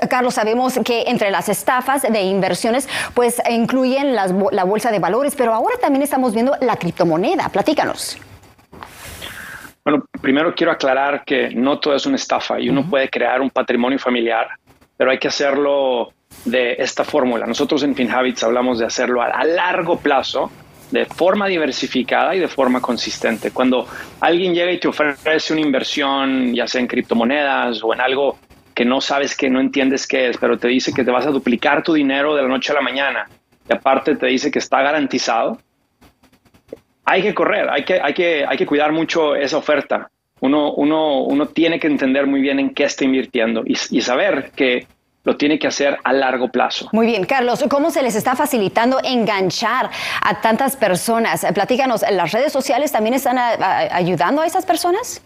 Carlos, sabemos que entre las estafas de inversiones, pues incluyen la bolsa de valores, pero ahora también estamos viendo la criptomoneda. Platícanos. Bueno, primero quiero aclarar que no todo es una estafa y uno puede crear un patrimonio familiar, pero hay que hacerlo de esta fórmula. Nosotros en FinHabits hablamos de hacerlo a largo plazo, de forma diversificada y de forma consistente. Cuando alguien llega y te ofrece una inversión, ya sea en criptomonedas o en algo que no sabes, que no entiendes qué es, pero te dice que te vas a duplicar tu dinero de la noche a la mañana y aparte te dice que está garantizado, hay que correr, hay que cuidar mucho esa oferta. Uno tiene que entender muy bien en qué está invirtiendo y saber que lo tiene que hacer a largo plazo. Muy bien, Carlos, ¿cómo se les está facilitando enganchar a tantas personas? Platícanos, ¿las redes sociales también están ayudando a esas personas?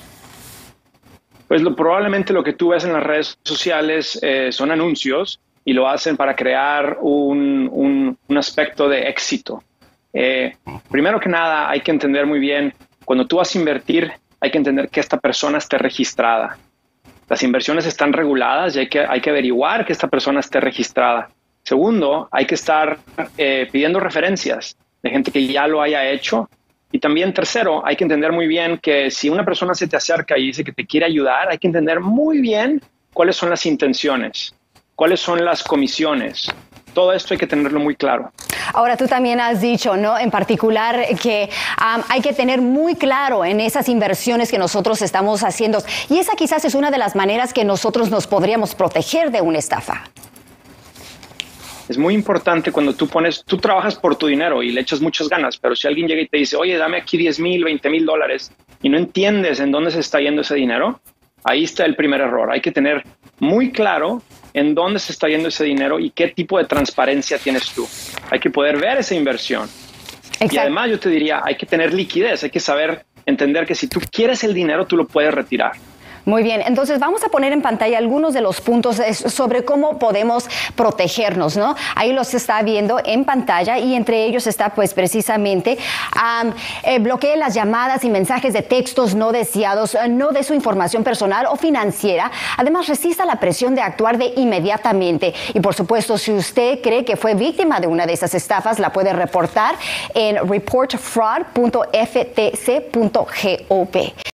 Pues probablemente lo que tú ves en las redes sociales son anuncios y lo hacen para crear un aspecto de éxito. Primero que nada, hay que entender muy bien, cuando tú vas a invertir, hay que entender que esta persona esté registrada. Las inversiones están reguladas y hay que averiguar que esta persona esté registrada. Segundo, hay que estar pidiendo referencias de gente que ya lo haya hecho. Y también tercero, hay que entender muy bien que si una persona se te acerca y dice que te quiere ayudar, hay que entender muy bien cuáles son las intenciones, cuáles son las comisiones. Todo esto hay que tenerlo muy claro. Ahora, tú también has dicho, ¿no?, en particular que hay que tener muy claro en esas inversiones que nosotros estamos haciendo. Y esa quizás es una de las maneras que nosotros nos podríamos proteger de una estafa. Es muy importante cuando tú trabajas por tu dinero y le echas muchas ganas, pero si alguien llega y te dice, oye, dame aquí 10,000, 20,000 dólares y no entiendes en dónde se está yendo ese dinero, ahí está el primer error. Hay que tener muy claro en dónde se está yendo ese dinero y qué tipo de transparencia tienes tú. Hay que poder ver esa inversión. Exacto. Y además yo te diría, hay que tener liquidez, hay que saber entender que si tú quieres el dinero, tú lo puedes retirar. Muy bien, entonces vamos a poner en pantalla algunos de los puntos sobre cómo podemos protegernos, ¿no? Ahí los está viendo en pantalla y entre ellos está pues precisamente bloquee las llamadas y mensajes de textos no deseados, no de su información personal o financiera. Además, resista la presión de actuar de inmediatamente. Y por supuesto, si usted cree que fue víctima de una de esas estafas, la puede reportar en reportfraud.ftc.gov.